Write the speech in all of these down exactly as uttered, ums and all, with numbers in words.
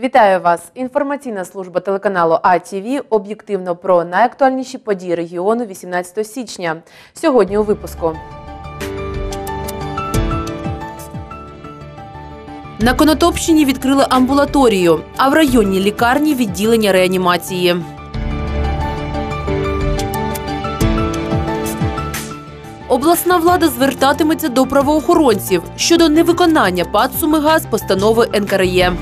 Вітаю вас! Інформаційна служба телеканалу А Т В об'єктивно про найактуальніші події регіону вісімнадцятого січня. Сьогодні у випуску. На Конотопщині відкрили амбулаторію, а в районній лікарні – відділення реанімації. Обласна влада звертатиметься до правоохоронців щодо невиконання ПАТ «Сумигаз» постанови Н К Р Е.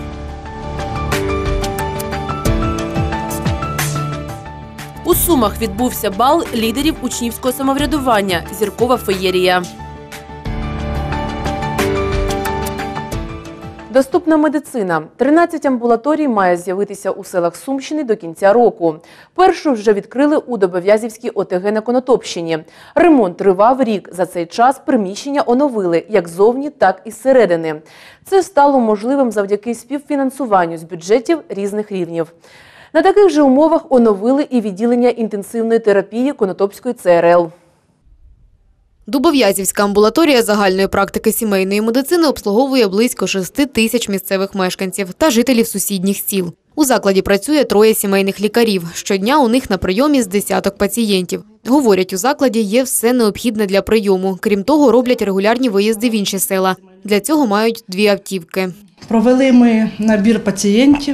У Сумах відбувся бал лідерів учнівського самоврядування «Зіркова феєрія». Доступна медицина. тринадцять амбулаторій має з'явитися у селах Сумщини до кінця року. Першу вже відкрили у Добов'язівській О Т Г на Конотопщині. Ремонт тривав рік. За цей час приміщення оновили як ззовні, так і зсередини. Це стало можливим завдяки співфінансуванню з бюджетів різних рівнів. На таких же умовах оновили і відділення інтенсивної терапії Конотопської Це Ер Ел. Дубов'язівська амбулаторія загальної практики сімейної медицини обслуговує близько шести тисяч місцевих мешканців та жителів сусідніх сіл. У закладі працює троє сімейних лікарів. Щодня у них на прийомі з десяток пацієнтів. Говорять, у закладі є все необхідне для прийому. Крім того, роблять регулярні виїзди в інші села. Для цього мають дві автівки. Провели ми набір пацієнтів,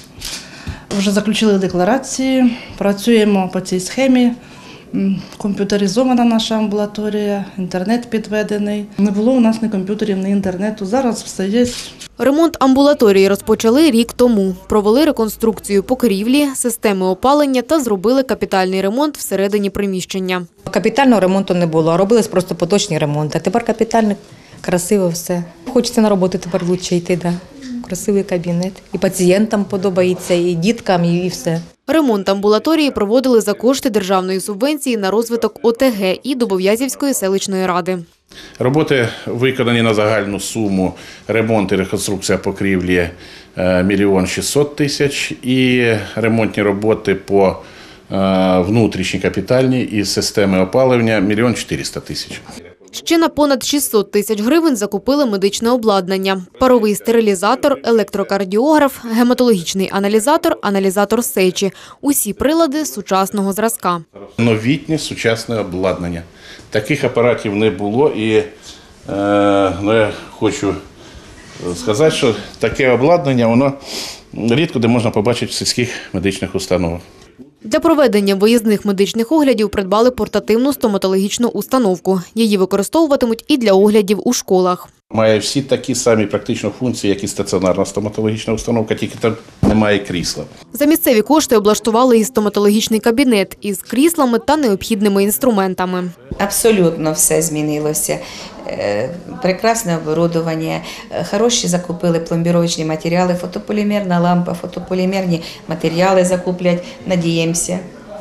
вже заключили декларації, працюємо по цій схемі. Комп'ютеризована наша амбулаторія, інтернет підведений. Не було у нас ні комп'ютерів, ні інтернету. Зараз все є. Ремонт амбулаторії розпочали рік тому. Провели реконструкцію покрівлі, системи опалення та зробили капітальний ремонт всередині приміщення. Капітального ремонту не було, а робились просто поточні ремонти. А тепер капітальний, красиво все. Хочеться на роботу тепер краще йти, да. Красивий кабінет. І пацієнтам подобається, і діткам, і все. Ремонт амбулаторії проводили за кошти державної субвенції на розвиток О Т Г і Дубов'язівської селищної ради. Роботи виконані на загальну суму. Ремонт і реконструкція покрівлі – мільйон шістсот тисяч. І ремонтні роботи по внутрішній капітальній і системи опалення – мільйон чотириста тисяч. Ще на понад шістсот тисяч гривень закупили медичне обладнання. Паровий стерилізатор, електрокардіограф, гематологічний аналізатор, аналізатор сечі. Усі прилади сучасного зразка. Новітнє сучасне обладнання. Таких апаратів не було і е, ну, я хочу сказати, що таке обладнання, воно рідко де можна побачити в сільських медичних установах. Для проведення виїзних медичних оглядів придбали портативну стоматологічну установку. Її використовуватимуть і для оглядів у школах. Має всі такі самі практично функції, як і стаціонарна стоматологічна установка, тільки там немає крісла. За місцеві кошти облаштували і стоматологічний кабінет із кріслами та необхідними інструментами. Абсолютно все змінилося. Прекрасне оборудовання, хороші закупили пломбіровочні матеріали, фотополімерна лампа, фотополімерні матеріали закуплять, надіємося.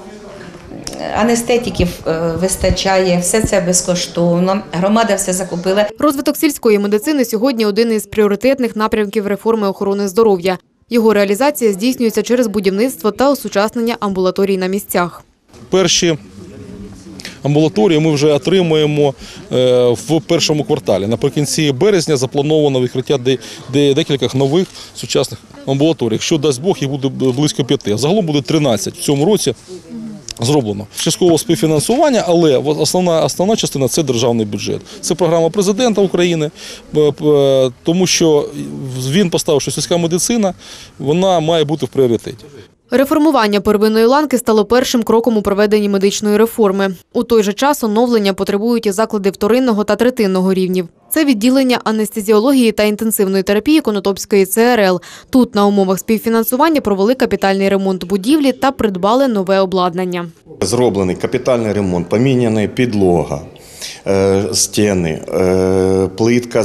Анестетиків вистачає, все це безкоштовно, громада все закупила. Розвиток сільської медицини сьогодні один із пріоритетних напрямків реформи охорони здоров'я. Його реалізація здійснюється через будівництво та осучаснення амбулаторій на місцях. Перші амбулаторії ми вже отримуємо в першому кварталі. Наприкінці березня заплановано відкриття декількох нових сучасних амбулаторій. Якщо дасть Бог, їх буде близько п'яти. Загалом буде тринадцять в цьому році. Зроблено частково співфінансування, але основна, основна частина – це державний бюджет. Це програма президента України, тому що він поставив, що сільська медицина вона має бути в пріоритеті. Реформування первинної ланки стало першим кроком у проведенні медичної реформи. У той же час оновлення потребують і заклади вторинного та третинного рівнів. Це відділення анестезіології та інтенсивної терапії Конотопської Це Ер Ел. Тут на умовах співфінансування провели капітальний ремонт будівлі та придбали нове обладнання. Зроблений капітальний ремонт, поміняна підлога, стіни, плитка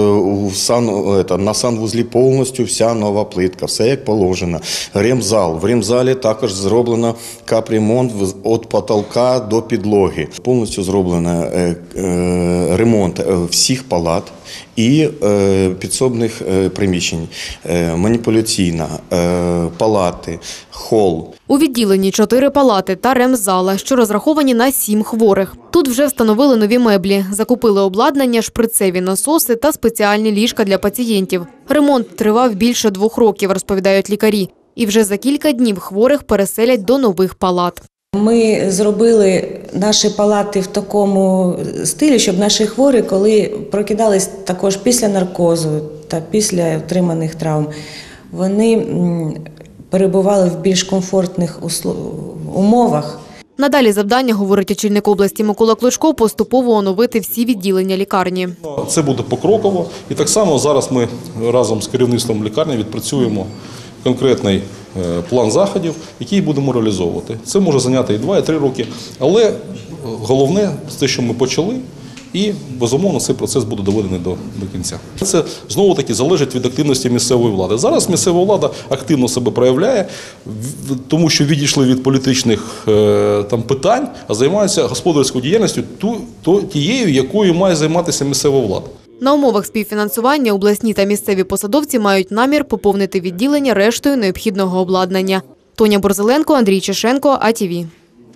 на санвузлі повністю вся нова плитка, все як положено. Ремзал. В ремзалі також зроблено капремонт від потолка до підлоги. Повністю зроблено ремонт всіх палат і підсобних приміщень, маніпуляційна, палати, хол. У відділенні чотири палати та ремзала, що розраховані на сім хворих. Тут вже встановили нові меблі, закупили обладнання, шприцеві насоси та спеціальні ліжка для пацієнтів. Ремонт тривав більше двох років, розповідають лікарі. І вже за кілька днів хворих переселять до нових палат. Ми зробили наші палати в такому стилі, щоб наші хворі, коли прокидались також після наркозу та після отриманих травм, вони перебували в більш комфортних умовах. Надалі завдання, говорить очільник області Микола Клочко, поступово оновити всі відділення лікарні. Це буде покроково. І так само зараз ми разом з керівництвом лікарні відпрацюємо конкретний план заходів, який будемо реалізовувати. Це може зайняти і два, і три роки. Але головне – те, що ми почали, і, безумовно, цей процес буде доведений до, до кінця. Це, знову-таки, залежить від активності місцевої влади. Зараз місцева влада активно себе проявляє, тому що відійшли від політичних е, там, питань, а займаються господарською діяльністю ту, то, тією, якою має займатися місцева влада. На умовах співфінансування обласні та місцеві посадовці мають намір поповнити відділення рештою необхідного обладнання. Тоня Борзеленко, Андрій Чешенко, А Ті Ві.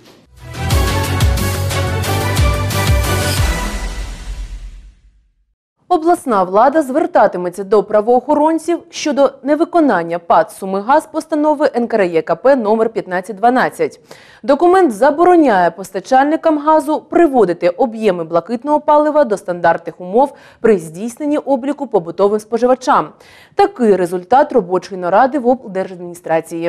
Обласна влада звертатиметься до правоохоронців щодо невиконання ПАТ «Сумигаз» постанови Ен Ка Ре Є Ка Пе номер п'ятнадцять дванадцять. Документ забороняє постачальникам газу приводити об'єми блакитного палива до стандартних умов при здійсненні обліку побутовим споживачам. Такий результат робочої наради в облдержадміністрації.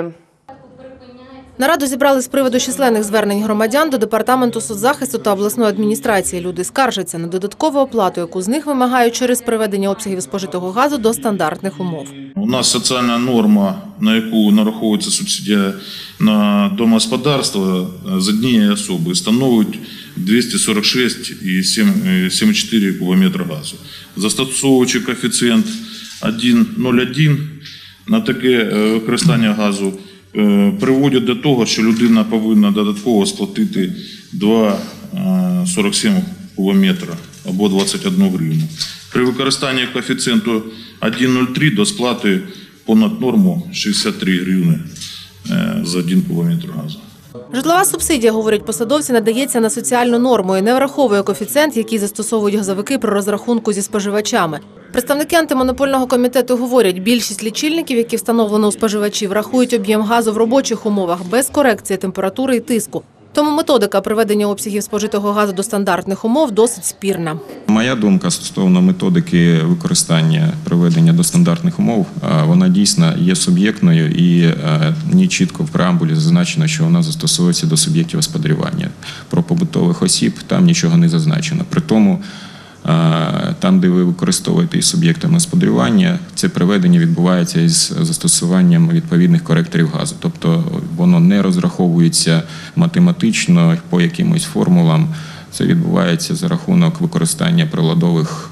Нараду зібрали з приводу численних звернень громадян до Департаменту соцзахисту та обласної адміністрації. Люди скаржаться на додаткову оплату, яку з них вимагають через приведення обсягів спожитого газу до стандартних умов. У нас соціальна норма, на яку нараховується субсидія на домогосподарство з однієї особи, становить двісті сорок шість і сім чотири кубометра газу. Застосовуючи коефіцієнт один нуль один на таке використання газу, приводять до того, що людина повинна додатково сплатити два сорок сім кубометра або двадцять одну гривну. При використанні коефіцієнту один нуль три до сплати понад норму шістдесят три гривни за один кубометр газу. Житлова субсидія, говорять посадовці, надається на соціальну норму і не враховує коефіцієнт, який застосовують газовики при розрахунку зі споживачами. Представники антимонопольного комітету говорять, більшість лічильників, які встановлено у споживачів, рахують об'єм газу в робочих умовах без корекції температури і тиску. Тому методика приведення обсягів спожитого газу до стандартних умов досить спірна. Моя думка стосовно методики використання приведення до стандартних умов, вона дійсно є суб'єктною і не чітко в преамбулі зазначено, що вона застосовується до суб'єктів господарювання. Про побутових осіб там нічого не зазначено. При тому, там, де ви використовуєте із суб'єктами господарювання, це приведення відбувається із застосуванням відповідних коректорів газу. Тобто воно не розраховується математично по якимось формулам. Це відбувається за рахунок використання приладових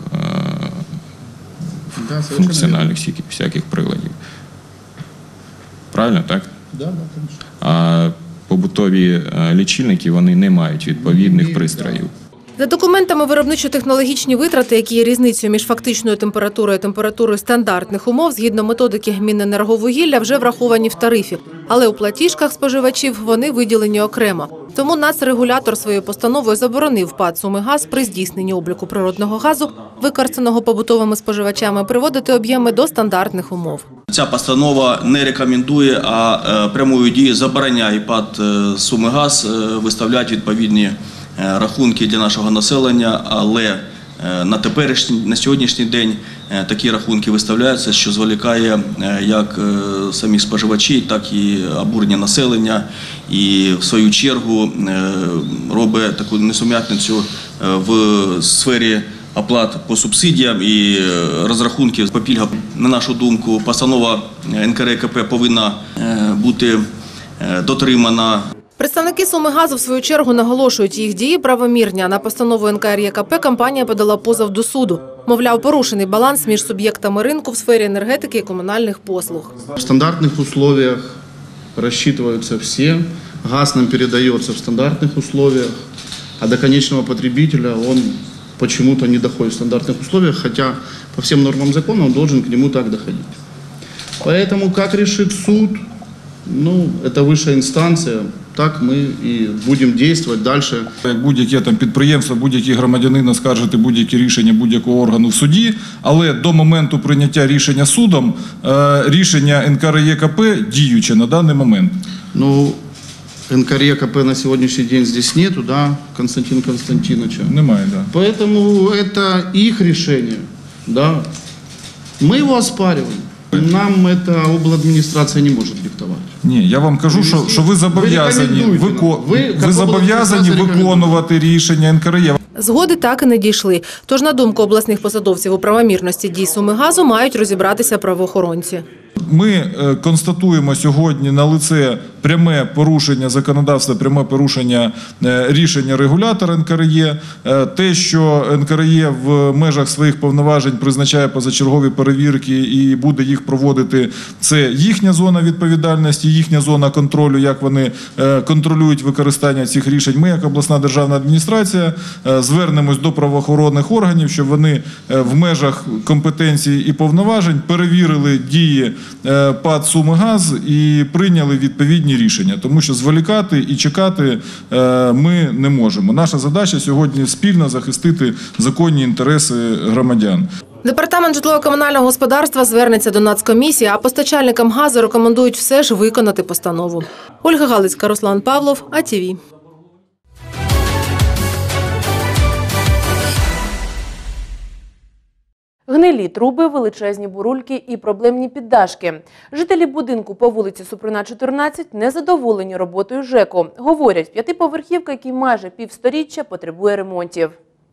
функціональних всяких приладів. Правильно, так? Так, так. А побутові лічильники, вони не мають відповідних пристроїв. За документами виробничо-технологічні витрати, які є різницею між фактичною температурою і температурою стандартних умов, згідно методики Міненерговугілля, вже враховані в тарифі. Але у платіжках споживачів вони виділені окремо. Тому нацрегулятор своєю постановою заборонив ПАТ «Сумигаз» при здійсненні обліку природного газу, використаного побутовими споживачами, приводити об'єми до стандартних умов. Ця постанова не рекомендує, а прямою дією забороняє ПАТ «Сумигаз» виставляти відповідні рахунки для нашого населення, але на теперішній, на сьогоднішній день такі рахунки виставляються, що зволікає як самих споживачів, так і обурення населення, і в свою чергу робить таку несум'ятницю в сфері оплат по субсидіям і розрахунків по пільгам. На нашу думку, постанова Ен Ка Ре Є Ка Пе повинна бути дотримана. Представники «Сумигазу» в свою чергу наголошують, їх дії правомірні, а на постанову Ен Ка Ре Є Ка Пе компанія подала позов до суду. Мовляв, порушений баланс між суб'єктами ринку в сфері енергетики і комунальних послуг. В стандартных условиях рассчитываются все, газ нам передается в стандартных условиях, а до конечного потребителя он почему-то не доходит в стандартных условиях, хотя по всем нормам закона он должен к нему так доходить. Поэтому как решит суд, ну, это высшая инстанция, так ми і будемо діяти далі. Як будь-яке там підприємство, будь-який громадянин оскаржити будь-які рішення будь-якого органу в суді, але до моменту прийняття рішення судом, рішення ен ка ер є ка пе діюче на даний момент. Ну, ен ка ер є ка пе на сьогоднішній день здесь нету, да, Константин Константиновича? Немає, да. Поэтому это их решение, да. Мы его оспариваем. Нам это обладміністрація не може диктувати. Ні, я вам кажу, що, що ви зобов'язані, вико... ви, ви зобов'язані виконувати рішення ен ка ер є. Згоди так і не дійшли. Тож, на думку обласних посадовців, у правомірності дій Сумигазу мають розібратися правоохоронці. Ми констатуємо сьогодні на лице пряме порушення законодавства, пряме порушення рішення регулятора ен ка ер є. Те, що ен ка ер є в межах своїх повноважень призначає позачергові перевірки і буде їх проводити, це їхня зона відповідальності, їхня зона контролю, як вони контролюють використання цих рішень. Ми, як обласна державна адміністрація, звернемось до правоохоронних органів, щоб вони в межах компетенції і повноважень перевірили дії ПАТ «Сумигаз» і прийняли відповідні рішення. Тому що зволікати і чекати ми не можемо. Наша задача сьогодні спільно захистити законні інтереси громадян. Департамент житлово-комунального господарства звернеться до Нацкомісії, а постачальникам газу рекомендують все ж виконати постанову. Ольга Галицька, Руслан Павлов, а ті ві. Гнилі труби, величезні бурульки і проблемні піддашки. Жителі будинку по вулиці Супруна, чотирнадцять незадоволені роботою ЖЕКу. Говорять, п'ятиповерхівка, який майже півсторіччя потребує ремонтів.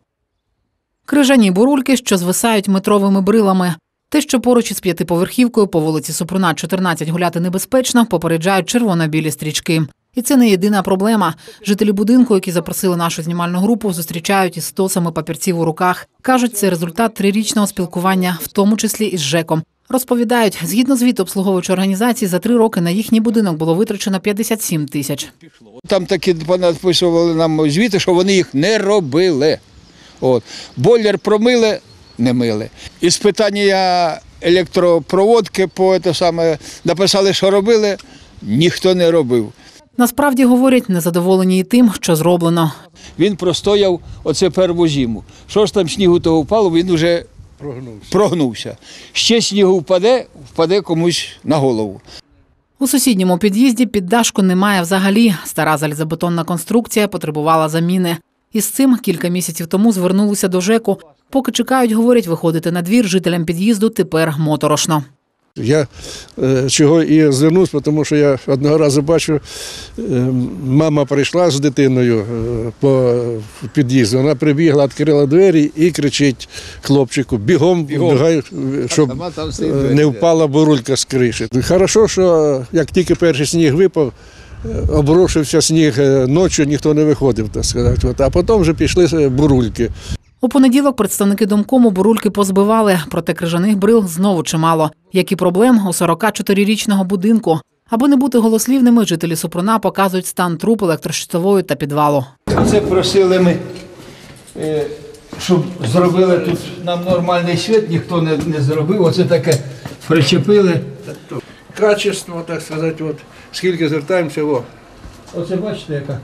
Крижані бурульки, що звисають метровими брилами. Те, що поруч із п'ятиповерхівкою по вулиці Супруна, чотирнадцять гуляти небезпечно, попереджають червоно-білі стрічки. І це не єдина проблема. Жителі будинку, які запросили нашу знімальну групу, зустрічають із стосами папірців у руках. Кажуть, це результат трирічного спілкування, в тому числі із ЖЕКом. Розповідають, згідно звіту обслуговуючої організації, за три роки на їхній будинок було витрачено п'ятдесят сім тисяч. Там такі написували нам звіти, що вони їх не робили. От. Бойлер промили, не мили. Із питання електропроводки по те саме написали, що робили, ніхто не робив. Насправді, говорять, незадоволені і тим, що зроблено. Він простояв оце перву зиму. Що ж там снігу того впало, він вже прогнувся. прогнувся. Ще снігу впаде, впаде комусь на голову. У сусідньому під'їзді піддашку немає взагалі. Стара залізобетонна конструкція потребувала заміни. Із цим кілька місяців тому звернулися до ЖЕКу. Поки чекають, говорять, виходити на двір жителям під'їзду тепер моторошно. Я е, чого і звернувся, тому що я одного разу бачу, е, мама прийшла з дитиною е, по під'їзду, вона прибігла, відкрила двері і кричить хлопчику, бігом, бігом. Бігай, щоб е, не впала бурулька з криші. Хорошо, що як тільки перший сніг випав, обрушився сніг ночі, ніхто не виходив, так сказати. А потім вже пішли бурульки. У понеділок представники домкому бурульки позбивали, проте крижаних брил знову чимало. Як і проблем у сорокачотирирічного будинку. Аби не бути голослівними, жителі Супруна показують стан труб електрощитової та підвалу. Це просили ми, щоб зробили тут нам нормальний світ, ніхто не, не зробив. Оце таке причепили. Качество, так сказати, от, скільки звертаємося. О. Оце бачите, яка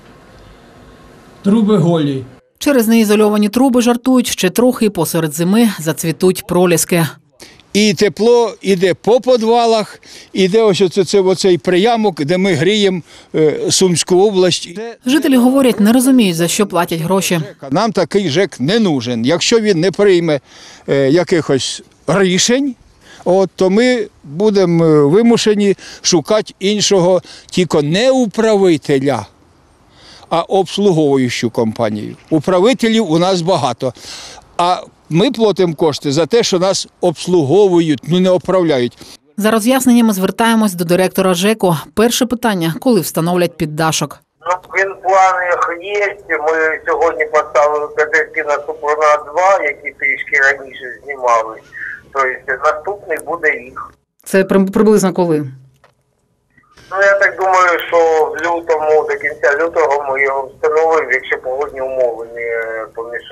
труби голі. Через неізольовані труби, жартують, ще трохи посеред зими зацвітуть проліски. І тепло йде по підвалах, іде ось оце, це, оцей приямок, де ми гріємо е, Сумську область. Жителі говорять, не розуміють, за що платять гроші. Нам такий ЖЕК не нужен. Якщо він не прийме е, якихось рішень, от, то ми будемо вимушені шукати іншого, тільки не управителя, а обслуговуючу компанію. Управителів у нас багато, а ми платимо кошти за те, що нас обслуговують, ну не управляють. За роз'ясненнями звертаємось до директора ЖЕКу. Перше питання – коли встановлять піддашок? Ну, він в планах є. Ми сьогодні поставили кадетки на Супруна два, які трішки раніше знімали. Тобто наступний буде рік. Це приблизно коли? Ну, я так думаю, що в лютому, до кінця лютого ми його встановимо, якщо погодні умови не помішають.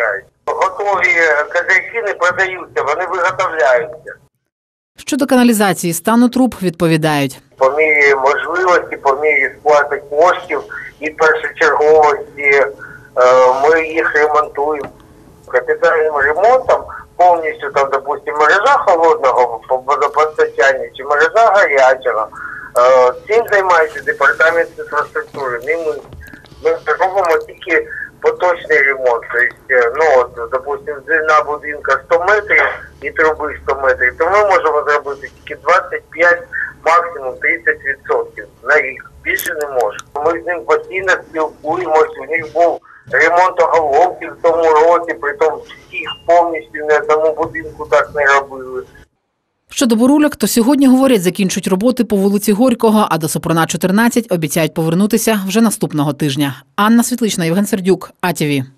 Готові козирки не продаються, вони виготовляються. Щодо каналізації стану труб відповідають. По мірі можливості, по мірі сплати коштів і першочерговості ми їх ремонтуємо. Капітальним ремонтом повністю, там, допустимо, мережа холодного водопостачання чи мережа гарячого. Цим займається департамент інфраструктури. Ми, ми робимо тільки поточний ремонт. Тобто, ну, от, допустимо, длина будинка сто метрів і труби сто метрів, то ми можемо зробити тільки двадцять п'ять, максимум тридцять відсотків на рік. Більше не можемо. Ми з ним постійно спілкуємося, у них був ремонт оголовки в тому році, притом всіх повністю ні одному будинку так не робили. Щодо бурульок, то сьогодні, говорять, закінчать роботи по вулиці Горького, а до Супруна чотирнадцять обіцяють повернутися вже наступного тижня. Анна Світлична, Євген Сердюк, А Ті Ві.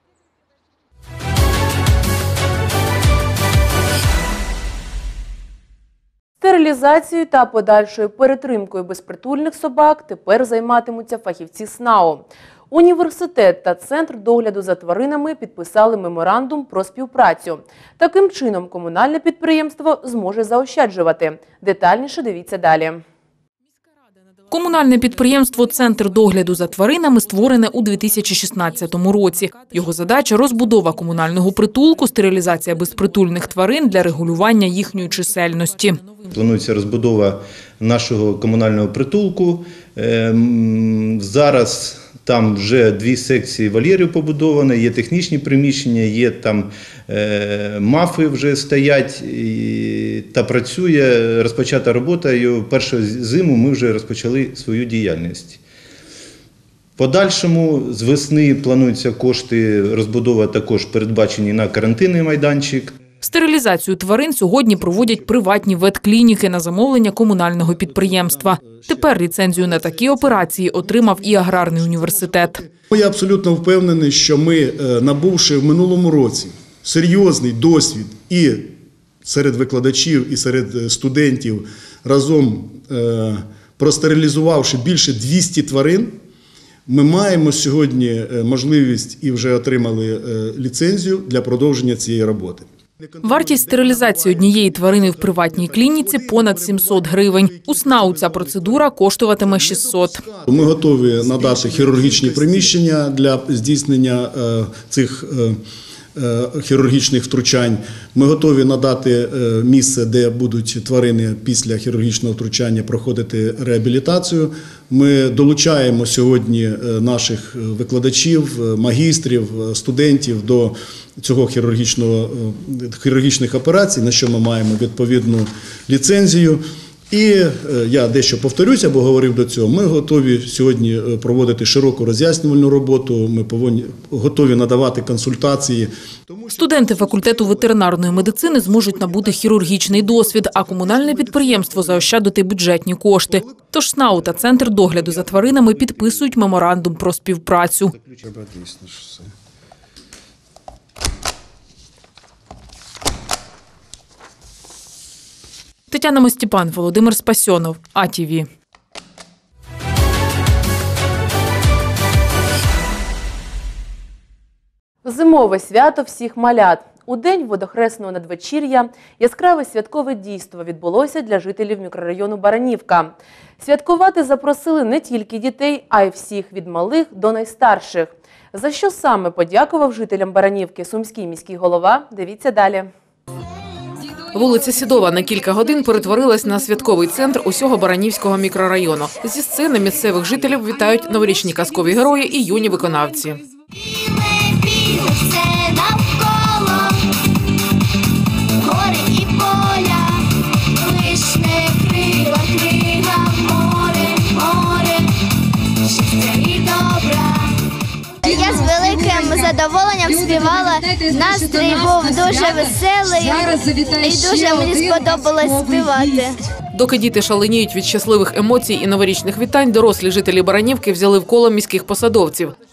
Стерилізацією та подальшою перетримкою безпритульних собак тепер займатимуться фахівці СНАУ. Університет та Центр догляду за тваринами підписали меморандум про співпрацю. Таким чином, комунальне підприємство зможе заощаджувати. Детальніше дивіться далі. Комунальне підприємство «Центр догляду за тваринами» створене у дві тисячі шістнадцятому році. Його задача – розбудова комунального притулку, стерилізація безпритульних тварин для регулювання їхньої чисельності. Планується розбудова нашого комунального притулку. Зараз там вже дві секції вольєрів побудовані, є технічні приміщення, є там е, мафи вже стоять і, та працює, розпочата робота. І першу зиму ми вже розпочали свою діяльність. В подальшому з весни плануються кошти, розбудова також передбачені на карантинний майданчик. Стерилізацію тварин сьогодні проводять приватні ветклініки на замовлення комунального підприємства. Тепер ліцензію на такі операції отримав і аграрний університет. Я абсолютно впевнений, що ми, набувши в минулому році серйозний досвід і серед викладачів, і серед студентів, разом простерилізувавши більше двохсот тварин, ми маємо сьогодні можливість і вже отримали ліцензію для продовження цієї роботи. Вартість стерилізації однієї тварини в приватній клініці – понад сімсот гривень. У СНАУ ця процедура коштуватиме шістсот. Ми готові надати хірургічні приміщення для здійснення цих хірургічних втручань. Ми готові надати місце, де будуть тварини після хірургічного втручання проходити реабілітацію. Ми долучаємо сьогодні наших викладачів, магістрів, студентів до цього хірургічного, хірургічних операцій, на що ми маємо відповідну ліцензію. І я дещо повторюся, бо говорив до цього, ми готові сьогодні проводити широку роз'яснювальну роботу, ми повинні, готові надавати консультації. Студенти факультету ветеринарної медицини зможуть набути хірургічний досвід, а комунальне підприємство заощадити бюджетні кошти. Тож СНАУ та Центр догляду за тваринами підписують меморандум про співпрацю. Тетяна Мостіпан, Володимир Спасьонов, А Ті Ві. Зимове свято всіх малят. У день водохресного надвечір'я яскраве святкове дійство відбулося для жителів мікрорайону Баранівка. Святкувати запросили не тільки дітей, а й всіх від малих до найстарших. За що саме подякував жителям Баранівки сумський міський голова, дивіться далі. Вулиця Сідова на кілька годин перетворилась на святковий центр усього Баранівського мікрорайону. Зі сцени місцевих жителів вітають новорічні казкові герої і юні виконавці. Я з великим задоволенням співала, настрій був дуже веселий і дуже мені сподобалось співати. Доки діти шаленіють від щасливих емоцій і новорічних вітань, дорослі жителі Баранівки взяли в коло міських посадовців.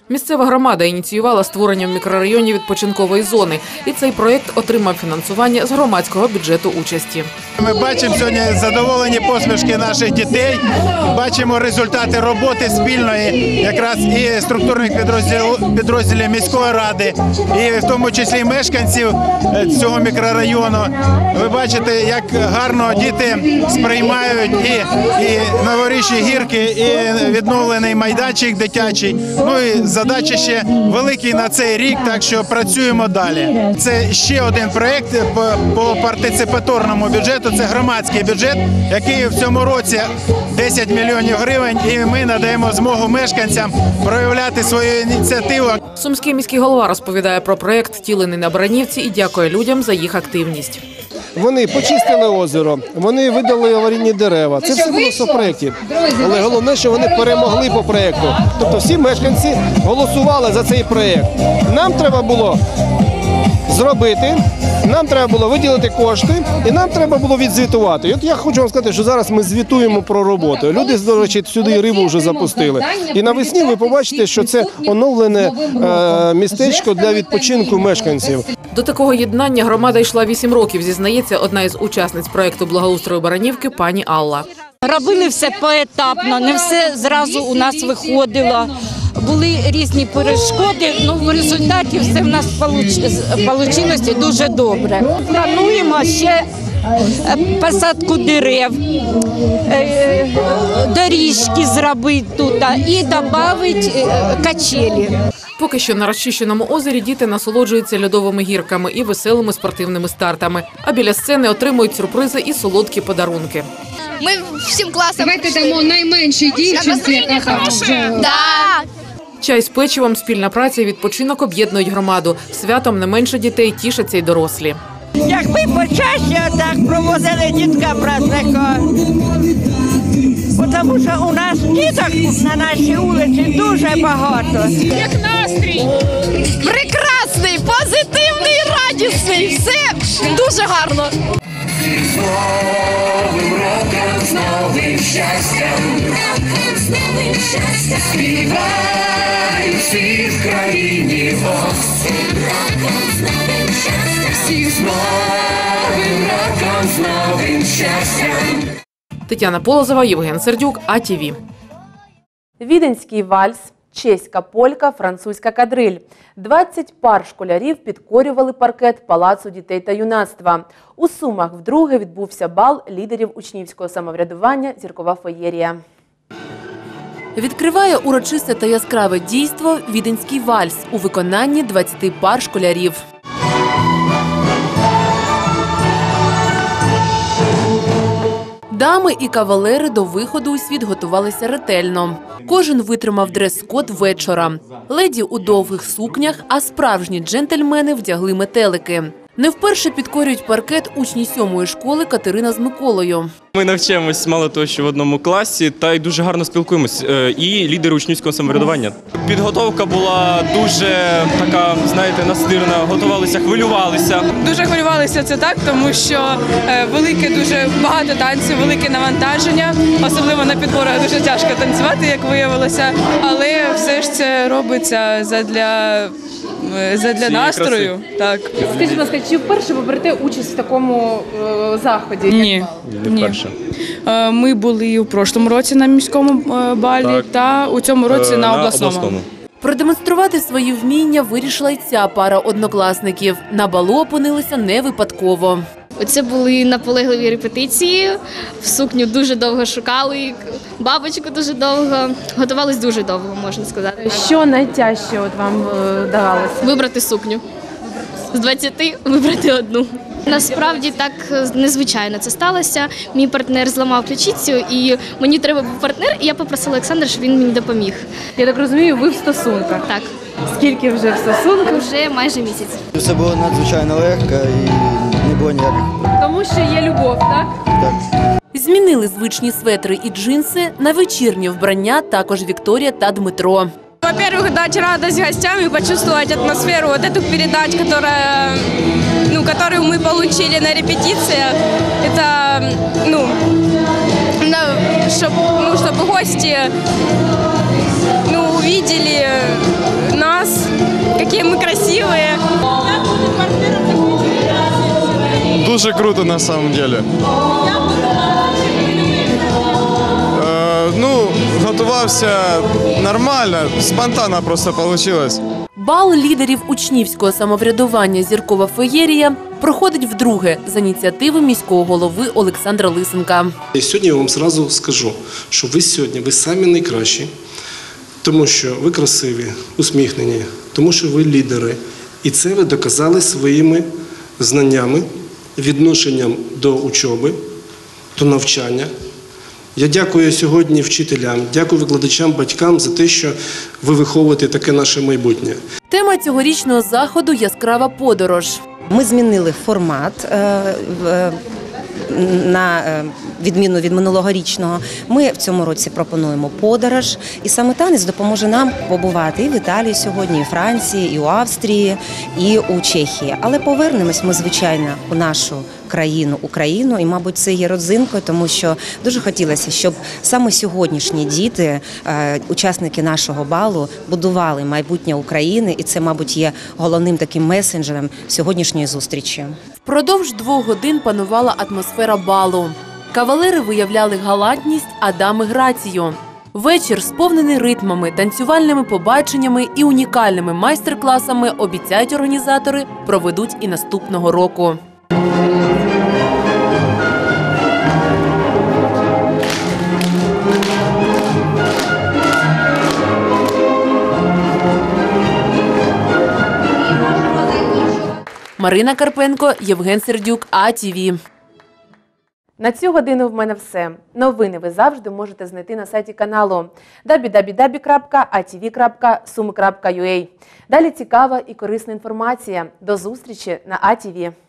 Місцева громада ініціювала створення в мікрорайоні відпочинкової зони. І цей проєкт отримав фінансування з громадського бюджету участі. Ми бачимо сьогодні задоволені посмішки наших дітей, бачимо результати роботи спільної, якраз і структурних підрозділів, підрозділів міської ради, і в тому числі мешканців цього мікрорайону. Ви бачите, як гарно діти сприймають і, і новорічні гірки, і відновлений майданчик дитячий. Ну і задача ще великий на цей рік, так що працюємо далі. Це ще один проєкт по, по партиципаторному бюджету. Це громадський бюджет, який в цьому році десять мільйонів гривень, і ми надаємо змогу мешканцям проявляти свою ініціативу. Сумський міський голова розповідає про проєкт, втілений на Баранівці, і дякує людям за їх активність. Вони почистили озеро, вони видали аварійні дерева. Це все було в проєкті. Але головне, що вони перемогли по проєкту. Тобто всі мешканці голосували за цей проєкт. Нам треба було зробити, нам треба було виділити кошти, і нам треба було відзвітувати. І от я хочу вам сказати, що зараз ми звітуємо про роботу. Люди, до речі, сюди рибу вже запустили. І навесні ви побачите, що це оновлене е, містечко для відпочинку мешканців. До такого єднання громада йшла вісім років, зізнається одна із учасниць проєкту благоустрою Баранівки пані Алла. Робили все поетапно, не все зразу у нас виходило. Були різні перешкоди, але в результаті все в нас вийшло дуже добре. Плануємо ще посадку дерев, доріжки зробити тут і додати качелі. Поки що на розчищеному озері діти насолоджуються льодовими гірками і веселими спортивними стартами. А біля сцени отримують сюрпризи і солодкі подарунки. Ми всім класом Давайте дамо найменшій дівчинці, яка там вже... Чай з печивом, спільна праця і відпочинок об'єднують громаду. Святом не менше дітей тішаться й дорослі. Якби почаще так провозили дітка праздника. Тому що у нас діток на нашій вулиці дуже багато. Як настрій? Прекрасний, позитивний, радісний. Все дуже гарно. З новим роком, з новим щастям, з новим щастям, співай всі в країні вас. З новим щастям, всіх з новим роком, з новим щастям. Тетяна Полозова, Євген Сердюк, А Т В. Віденський вальс, чеська полька, французька кадриль. двадцять пар школярів підкорювали паркет Палацу дітей та юнацтва. У Сумах вдруге відбувся бал лідерів учнівського самоврядування «Зіркова феєрія». Відкриває урочисте та яскраве дійство віденський вальс у виконанні двадцяти пар школярів. Дами і кавалери до виходу у світ готувалися ретельно. Кожен витримав дрес-код вечора. Леді у довгих сукнях, а справжні джентльмени вдягли метелики. Не вперше підкорюють паркет учні сьомої школи Катерина з Миколою. Ми навчаємось мало того, що в одному класі, та й дуже гарно спілкуємось. І лідери учнівського самоврядування. Підготовка була дуже така, знаєте, настирна. Готувалися, хвилювалися. Дуже хвилювалися, це так, тому що велике, дуже багато танців, велике навантаження. Особливо на підборах дуже тяжко танцювати, як виявилося. Але все ж це робиться задля... Задля настрою, так. Скажіть, будь ласка, чи вперше ви берете участь в такому е, заході? Ні, не вперше. Е, ми були у прошлому році на міському е, балі, так. Та у цьому році е, на обласному. На обласному. Продемонструвати свої вміння вирішила й ця пара однокласників. На балу опинилися не випадково. Це були наполегливі репетиції, в сукню дуже довго шукали, бабочку дуже довго, готувались дуже довго, можна сказати. Що найтяжче от вам давалося? Вибрати сукню. З двадцяти вибрати одну. Насправді так незвичайно це сталося. Мій партнер зламав ключицю і мені треба був партнер, і я попросила Олександра, щоб він мені допоміг. Я так розумію, ви в стосунках? Так. Скільки вже в стосунках? Вже майже місяць. Все було надзвичайно легко і не було ніяких. Тому що є любов, так? Так. Змінили звичні светри і джинси на вечірнє вбрання також Вікторія та Дмитро. Во-первых, дать радость гостям и почувствовать атмосферу, вот эту передать, которая, ну, которую мы получили на репетициях. Это, ну, чтобы ну, чтоб гости ну, увидели увидели нас, какие мы красивые. Дуже круто на самом деле. Е, ну, готувався нормально, спонтанно просто получилось. Бал лідерів учнівського самоврядування «Зіркова феєрія» проходить вдруге з ініціативи міського голови Олександра Лисенка. І сьогодні я вам одразу скажу, що ви сьогодні, ви самі найкращі, тому що ви красиві, усміхнені, тому що ви лідери. І це ви доказали своїми знаннями, відношенням до учоби, до навчання. Я дякую сьогодні вчителям, дякую викладачам, батькам за те, що ви виховуєте таке наше майбутнє. Тема цьогорічного заходу – яскрава подорож. Ми змінили формат е, е, на е, відміну від минулогорічного. Ми в цьому році пропонуємо подорож, і саме танець допоможе нам побувати і в Італії сьогодні, і у Франції, і у Австрії, і у Чехії. Але повернемось ми, звичайно, у нашу країну, Україну, і, мабуть, це є родзинкою, тому що дуже хотілося, щоб саме сьогоднішні діти, учасники нашого балу, будували майбутнє України, і це, мабуть, є головним таким месенджером сьогоднішньої зустрічі. Впродовж двох годин панувала атмосфера балу. Кавалери виявляли галантність, а дами – грацію. Вечір, сповнений ритмами, танцювальними побаченнями і унікальними майстер-класами, обіцяють організатори, проведуть і наступного року. Марина Карпенко, Євген Сердюк, А Ті Ві. На цю годину в мене все. Новини ви завжди можете знайти на сайті каналу дабл ю дабл ю дабл ю крапка а ті ві крапка суми крапка ю а. Далі цікава і корисна інформація. До зустрічі на А Ті Ві.